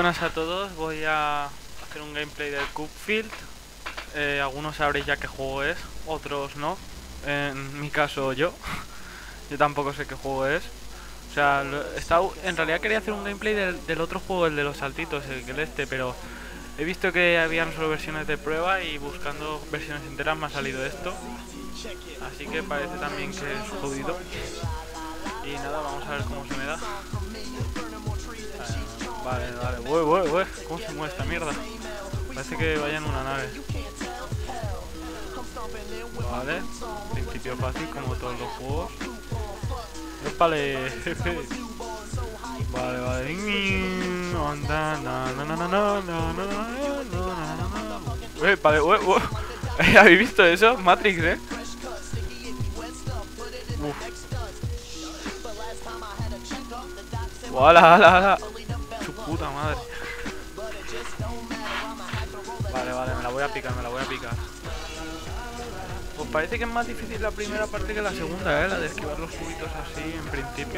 buenas a todos, voy a hacer un gameplay del Cupfield. Algunos sabréis ya qué juego es, otros no. En mi caso yo tampoco sé qué juego es. O sea, en realidad quería hacer un gameplay del otro juego, el de los saltitos, pero he visto que habían solo versiones de prueba y buscando versiones enteras me ha salido esto. Así que parece también que es jodido. Y nada, vamos a ver cómo se me da. Vale, ¿cómo se mueve esta mierda? Parece que vaya en una nave. Vale, principio fácil como todos los juegos. Vale, jefe. Vale. ¿Habéis visto eso? Matrix, ¡Hala! Su puta madre. Vale, me la voy a picar. Pues parece que es más difícil la primera parte que la segunda, la de esquivar los cubitos así en principio.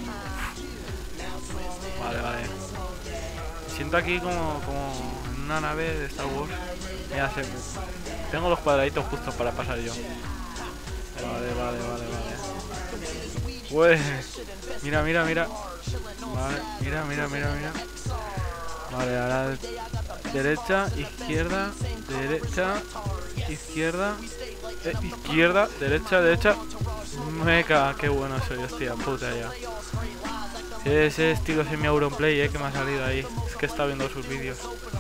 Vale. Me siento aquí como en una nave de Star Wars. Mira, tengo los cuadraditos justos para pasar yo. Vale. Pues mira. Vale, mira. Vale, ahora derecha, izquierda, derecha. Meca, qué bueno soy, hostia puta ya. Ese estilo semi-Auronplay, que me ha salido ahí. Es que he estado viendo sus vídeos.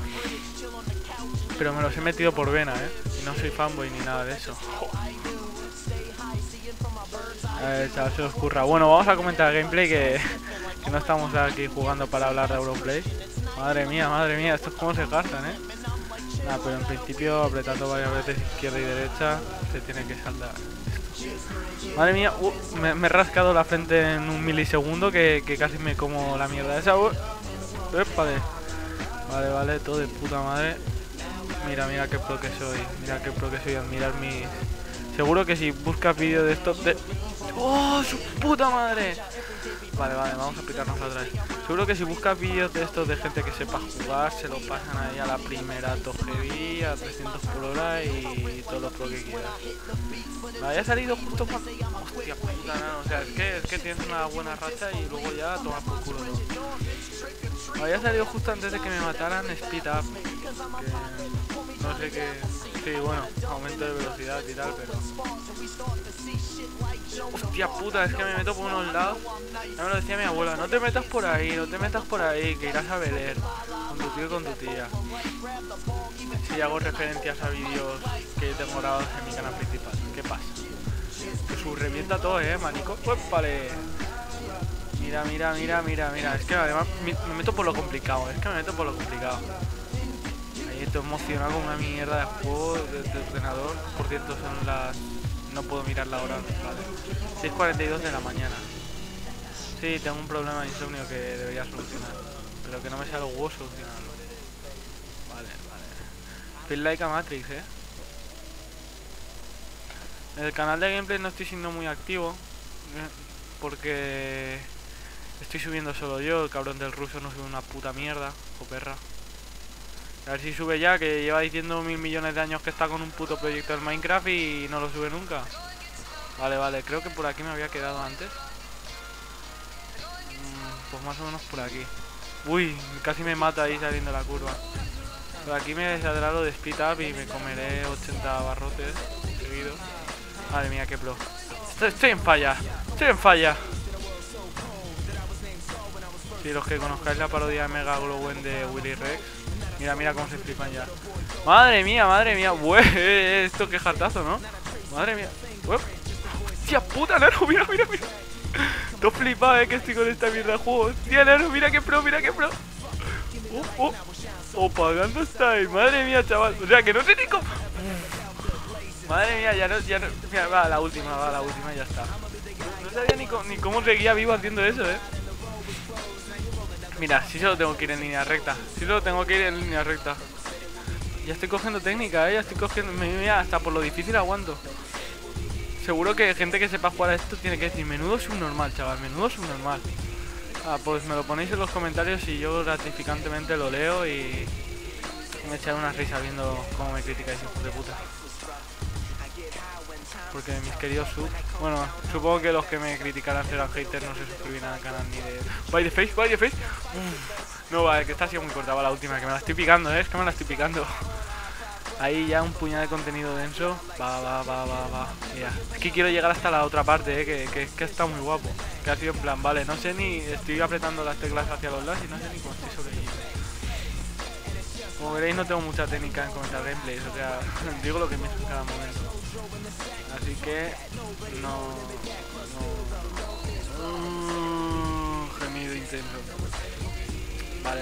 Pero me los he metido por vena, y no soy fanboy ni nada de eso. Chaval, se os curra. Bueno, vamos a comentar el gameplay que no estamos aquí jugando para hablar de Auronplay. Madre mía, estos cómo se gastan, pero en principio apretando varias veces izquierda y derecha se tiene que saltar esto. Madre mía, me he rascado la frente en un milisegundo que casi me como la mierda esa. Vale, todo de puta madre. Mira qué pro que soy, admirar mis... Seguro que si buscas vídeos de estos de... ¡Oh, su puta madre! Vale, vamos a picarnos otra vez. Seguro que si buscas vídeos de estos de gente que sepa jugar, se lo pasan ahí a la primera TOGV, a 300 por hora y todo lo pro que quieras. Me había salido justo para... Hostia puta, no, o sea, es que tienes una buena racha y luego ya tomas por culo, ¿no? Me había salido justo antes de que me mataran Speed Up, que no sé qué... Sí, bueno, aumento de velocidad y tal, pero... Hostia puta, es que me meto por unos lados. Ya me lo decía mi abuela, no te metas por ahí, que irás a Beler con tu tío y con tu tía. Si hago referencias a vídeos que tengo grabados en mi canal principal. ¿Qué pasa? Que su revienta todo, manico. ¡Vale! Mira. Es que además me meto por lo complicado, Ahí estoy emocionado con una mierda de juego de ordenador. Por cierto, son las... No puedo mirar la hora, vale. 6:42 de la mañana. Sí, tengo un problema de insomnio que debería solucionar, pero que no me sale el huevo solucionarlo. Vale. Feel like a Matrix, En el canal de gameplay no estoy siendo muy activo, porque estoy subiendo solo yo. El cabrón del ruso no sube una puta mierda, o perra. A ver si sube ya, que lleva diciendo 1000 millones de años que está con un puto proyecto del Minecraft y no lo sube nunca. Vale, creo que por aquí me había quedado antes. Pues más o menos por aquí. Uy, casi me mata ahí saliendo la curva. Por aquí me saldrá lo de Speed Up y me comeré 80 barrotes seguidos. Madre mía, qué pro. Estoy en falla. Si los que conozcáis la parodia de Mega Glowen de Willy Rex, mira cómo se flipan ya. Madre mía. Esto qué jartazo, ¿no? Madre mía. Hostia puta, Nano, mira. Todo flipado, que estoy con esta mierda de juego. Hostia, Nano, mira qué pro. Pagando style. Madre mía, chaval. O sea, que no sé ni cómo... Madre mía, ya no... Mira, va la última, ya está. No sabía ni cómo seguía vivo haciendo eso, Mira, si solo tengo que ir en línea recta. Ya estoy cogiendo técnica, Mira, hasta por lo difícil aguanto. Seguro que gente que sepa jugar a esto tiene que decir: menudo subnormal, chaval, menudo subnormal. Pues me lo ponéis en los comentarios y yo gratificantemente lo leo y me echaré una risa viendo cómo me criticáis, hijos de puta. Porque mis queridos subs... Bueno, supongo que los que me criticarán serán haters, no se suscribirán al canal ni de... By the face, by the face. No, vale, que esta ha sido muy corta, va la última, que me la estoy picando, es que me la estoy picando. Ahí ya un puñado de contenido denso. Va. Mira, es que quiero llegar hasta la otra parte, que está muy guapo. Que ha sido en plan, vale, no sé ni... Estoy apretando las teclas hacia los lados y no sé ni cómo estoy sobreviviendo. Como veréis no tengo mucha técnica en comentar gameplays, o sea, digo lo que pienso en cada momento. Así que... Gemido intenso. Vale.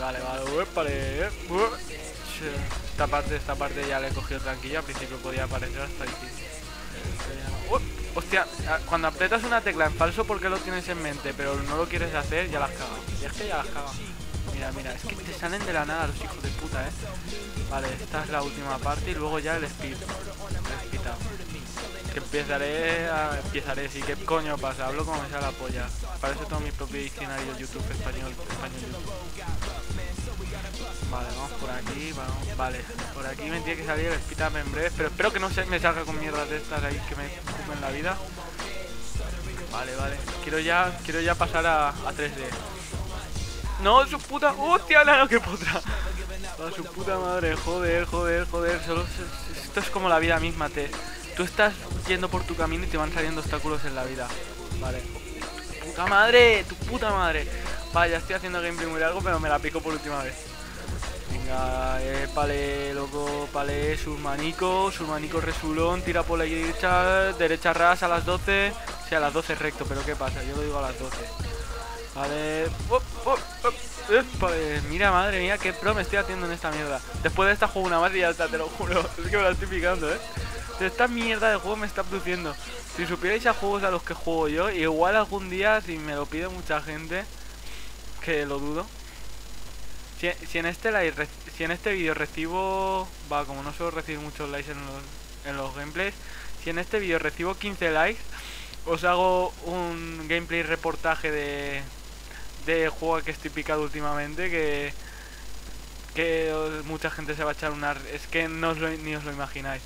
Esta parte ya le he cogido tranquila, al principio podía aparecer hasta difícil. Hostia, cuando aprietas una tecla en falso porque lo tienes en mente, pero no lo quieres hacer, ya las cagas. Y es que ya las cagas. Mira, es que te salen de la nada los hijos de puta, Vale, esta es la última parte y luego ya el speed. Que empezaré, sí, ¿qué coño pasa? Hablo como me sale la polla. Para eso tengo mi propio diccionario YouTube español YouTube. Vale, vamos por aquí, vale, por aquí me tiene que salir el speed up en breve, pero espero que no me salga con mierdas de estas ahí que me ocupen la vida. Vale, quiero ya pasar a 3D. No, su puta... ¡Hostia, no, qué potra! A su puta madre, joder. Esto es como la vida misma, tú estás yendo por tu camino y te van saliendo obstáculos en la vida. Vale. Tu puta madre. Vale, ya estoy haciendo gameplay muy largo, pero me la pico por última vez. Venga, pale, loco, pale, surmanico resulón, tira por la derecha ras a las 12. Sí, a las 12 recto, pero ¿qué pasa? Yo lo digo a las 12. Vale. Vale. Mira, madre mía, qué pro me estoy haciendo en esta mierda. Después de esta juego una más y ya está, te lo juro. Es que me la estoy picando, Esta mierda de juego me está produciendo. Si supierais a juegos a los que juego yo, igual algún día, si me lo pide mucha gente, que lo dudo. Si en este vídeo recibo... como no suelo recibir muchos likes en los gameplays. Si en este vídeo recibo 15 likes, os hago un gameplay reportaje de juego que estoy picado últimamente, que mucha gente se va a echar es que ni os lo imagináis.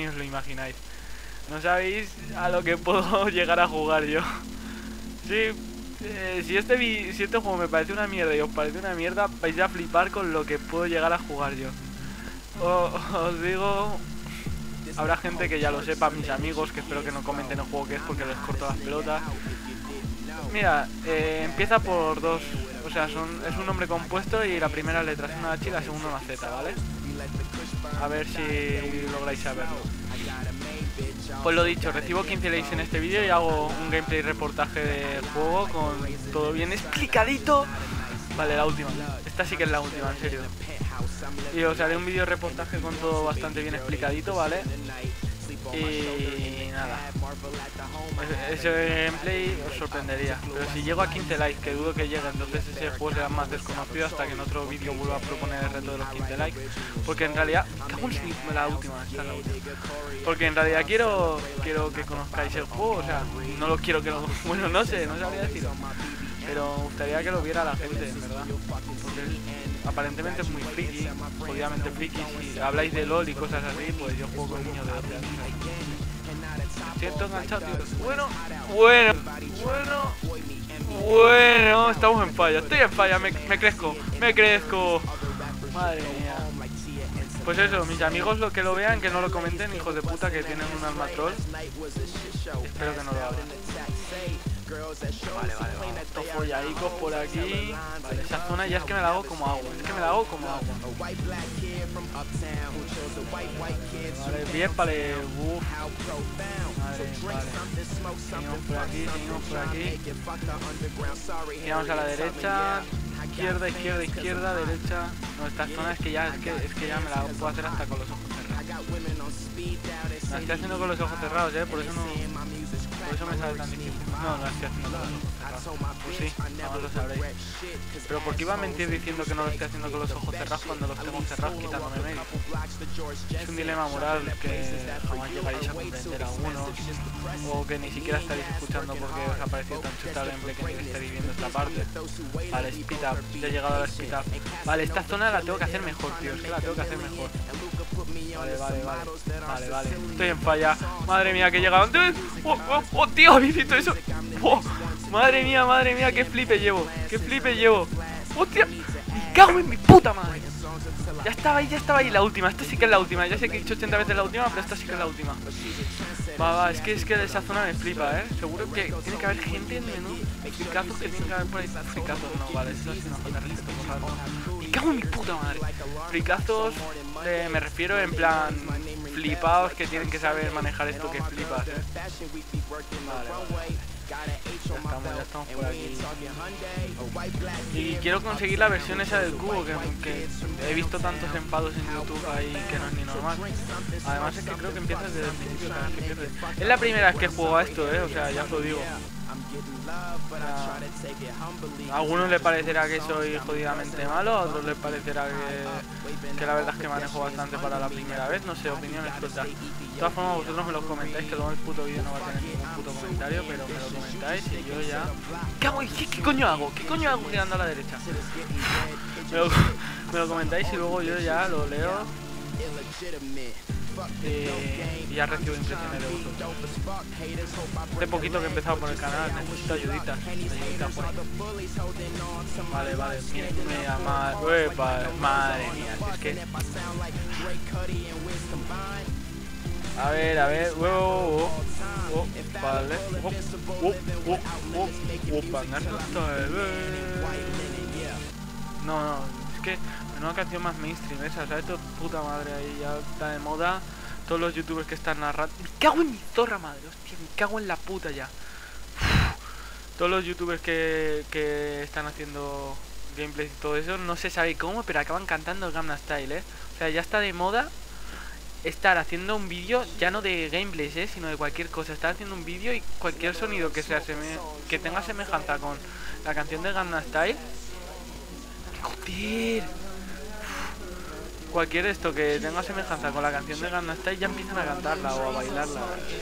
No sabéis a lo que puedo llegar a jugar yo. Sí, si este juego me parece una mierda y os parece una mierda, vais a flipar con lo que puedo llegar a jugar yo. Os digo... Habrá gente que ya lo sepa, mis amigos, que espero que no comenten el juego que es porque les corto las pelotas. Mira, empieza por dos, o sea, es un nombre compuesto y la primera letra es una H y la segunda una Z, ¿vale? A ver si lográis saberlo. Pues lo dicho, recibo 15 likes en este vídeo y hago un gameplay reportaje del juego con todo bien explicadito. Vale, la última. Esta sí que es la última, en serio. Y os haré un vídeo reportaje con todo bastante bien explicadito, ¿vale? Y nada, ese gameplay os sorprendería. Pero si llego a 15 likes, que dudo que llegue, entonces ese juego será más desconocido hasta que en otro vídeo vuelva a proponer el reto de los 15 likes. Porque en realidad, la última, esta es la última. Porque en realidad quiero que conozcáis el juego, o sea, no lo quiero que lo... Bueno, no sé, no sabría decirlo. Pero me gustaría que lo viera la gente, en verdad. Porque aparentemente es muy friki, obviamente friki. Si habláis de LOL y cosas así, pues yo juego con niños de 12 años. Siento enganchado, tío. Bueno, estamos en falla. Estoy en falla, me crezco. Madre mía. Pues eso, mis amigos lo que lo vean, que no lo comenten, hijos de puta, que tienen un alma troll. Espero que no lo hagan. Vale, estos folladicos por aquí. Vale, esa zona ya es que me la hago como agua. Vale, bien, vale. Vale. Seguimos por aquí. Giramos a la derecha. Izquierda, derecha. No, esta zona es que ya me la puedo hacer hasta con los ojos cerrados. La estoy haciendo con los ojos cerrados, por eso eso me sale tan difícil. No, no estoy haciendo con los ojos cerrados. Pues sí, no lo sabréis. Pero ¿por qué iba a mentir diciendo que no lo estoy haciendo con los ojos cerrados cuando los tengo cerrados quitándome mail? Es un dilema moral que jamás llegaréis a comprender a algunos, o que ni siquiera estaréis escuchando porque os ha parecido tan chuta el gameplay que ni estaréis viendo esta parte. Vale, speed up, ya he llegado a la speed up. Vale, esta zona la tengo que hacer mejor, tío, es que la tengo que hacer mejor. Vale, estoy en falla. Madre mía, que he llegado antes. Oh, tío, habéis visto eso. Oh, madre mía, qué flipe llevo. Hostia, me cago en mi puta madre. Ya estaba ahí la última. Esta sí que es la última. Ya sé que he dicho 80 veces la última, pero esta sí que es la última. Va, es que esa zona me flipa, Seguro que tiene que haber gente en menú. Fricazos que tienen que haber por ahí. Fricazos no, vale, eso sí nos falta respeto por algo. Me cago en mi puta madre. Fricazos, me refiero en plan flipados que tienen que saber manejar esto que flipas, Vale. Ya estamos por aquí. Y quiero conseguir la versión esa del cubo, que he visto tantos empados en YouTube ahí que no es ni normal. Además es que creo que empiezas desde el principio cada vez que pierdes. Es la primera vez que juego a esto, o sea, ya os lo digo. A algunos les parecerá que soy jodidamente malo, a otros les parecerá que la verdad es que manejo bastante para la primera vez, no sé, opiniones sueltas. De todas formas vosotros me lo comentáis, que luego el puto vídeo no va a tener ningún puto comentario, pero me lo comentáis y yo ya... ¿Qué coño hago? ¿Qué coño hago girando a la derecha? Me lo comentáis y luego yo ya lo leo y ya recibo impresiones de vosotros. Hace poquito que he empezado por el canal, necesito ayuditas pues. Vale, mira, madre mía, es que... A ver, vale. No, es que no una canción más mainstream esa, ¿sabes? Esto puta madre ahí, ya está de moda. Todos los youtubers que están narrando... Me cago en mi zorra madre, hostia, me cago en la puta ya. Todos los youtubers que están haciendo gameplays y todo eso, no se sabe cómo, pero acaban cantando el Gangnam Style, O sea, ya está de moda estar haciendo un vídeo ya no de gameplays, sino de cualquier cosa. Estar haciendo un vídeo y cualquier sonido que que tenga semejanza con la canción de Gangnam Style. ¡Joder! Cualquier esto que tenga semejanza con la canción de Gangnam Style ya empiezan a cantarla o a bailarla.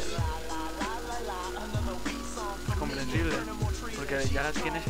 Es comprensible, porque ya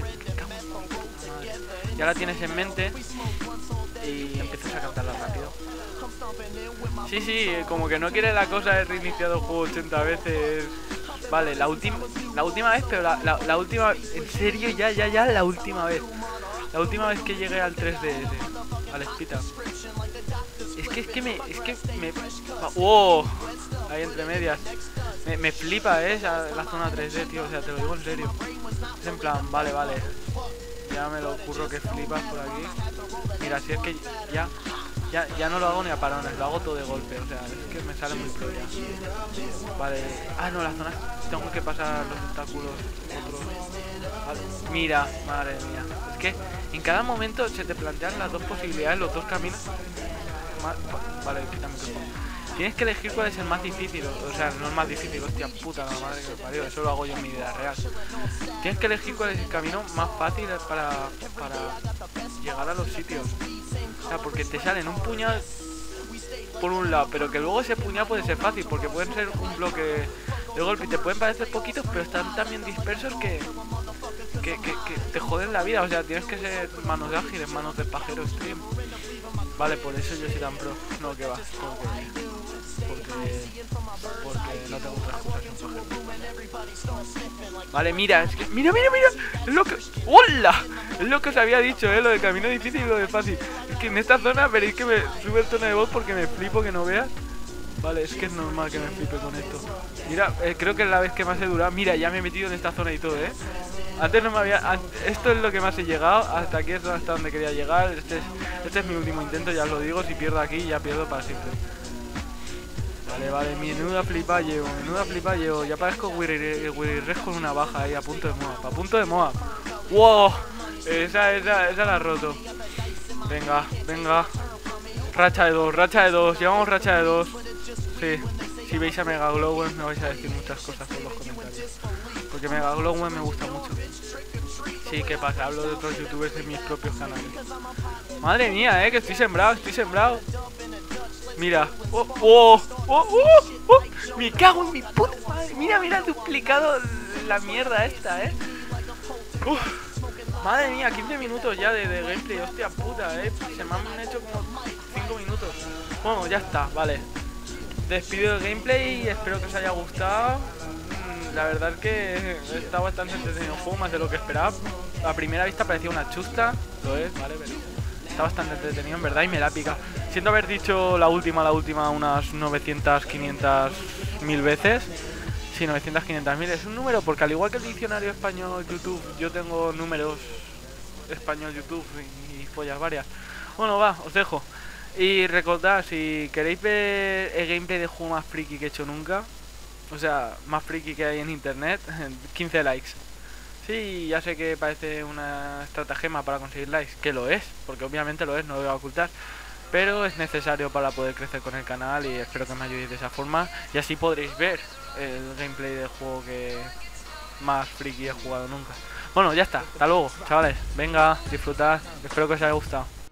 la tienes en mente y empiezas a cantarla rápido. Sí, como que no quiere la cosa de reiniciar el juego 80 veces. Vale, la última vez, pero la última, en serio, ya, la última vez. La última vez que llegué al 3DS, al Spita. Es que me... ¡Wow! Ahí entre medias. Me flipa, la zona 3D, tío, o sea, te lo digo en serio. Es en plan, vale. Ya me lo ocurro que flipas por aquí. Mira, si es que ya no lo hago ni a parones, lo hago todo de golpe, o sea, es que me sale muy pro ya. Vale, no, las zonas, tengo que pasar los obstáculos otros. Vale. Mira, madre mía, es que en cada momento se te plantean las dos posibilidades, los dos caminos. Vale, quítame el... Tienes que elegir cuál es el más difícil, o sea, no es más difícil, hostia puta, la madre que me parió, eso lo hago yo en mi vida real. Tienes que elegir cuál es el camino más fácil para llegar a los sitios. O sea, porque te salen un puñal por un lado, pero que luego ese puñal puede ser fácil, porque pueden ser un bloque de golpe y te pueden parecer poquitos, pero están también dispersos que te joden la vida. O sea, tienes que ser manos de ágiles, manos de pajero stream. Vale, por eso yo soy tan pro. No, que va, porque no tengo otras cosas en pajero. Vale, mira, es que... Mira, es lo que... ¡Hola! Es lo que os había dicho, lo de camino difícil y lo de fácil. Es que en esta zona veréis que me sube el tono de voz porque me flipo, que no veas. Vale, es que es normal que me flipe con esto. Mira, creo que es la vez que más he durado. Mira, ya me he metido en esta zona y todo, Antes no me había... Esto es lo que más he llegado. Hasta aquí es hasta donde quería llegar. Este es mi último intento, ya os lo digo. Si pierdo aquí, ya pierdo para siempre. Vale, menuda flipa llevo. Ya parezco Willy Rex con una baja ahí, a punto de moa. ¡Wow! Esa la he roto. Venga. Racha de dos, llevamos racha de dos. Sí, si veis a Mega Glow me vais a decir muchas cosas por los comentarios. Porque Megaglow me gusta mucho. Sí, ¿qué pasa? Hablo de otros youtubers en mis propios canales. Madre mía, que estoy sembrado, estoy sembrado. Mira. Me cago en mi puta madre. Mira, mira, duplicado la mierda esta, Uf. Madre mía, 15 minutos ya de gameplay. Hostia puta, Se me han hecho como 5 minutos. Bueno, ya está, vale. Despido el gameplay, espero que os haya gustado. La verdad es que está bastante entretenido el juego, más de lo que esperaba. A primera vista parecía una chusta, lo es, vale, pero está bastante entretenido en verdad y me la pica. Siento haber dicho la última unas 900, 500, 1000 veces. Sí, 900, 500, 1000 es un número porque al igual que el diccionario español YouTube, yo tengo números español YouTube y follas varias. Bueno, va, os dejo. Y recordad, si queréis ver el gameplay de juego más friki que he hecho nunca, o sea, más friki que hay en internet, 15 likes. Sí, ya sé que parece una estratagema para conseguir likes, que lo es, porque obviamente lo es, no lo voy a ocultar. Pero es necesario para poder crecer con el canal y espero que me ayudéis de esa forma. Y así podréis ver el gameplay del juego que más friki he jugado nunca. Bueno, ya está, hasta luego, chavales. Venga, disfrutad, espero que os haya gustado.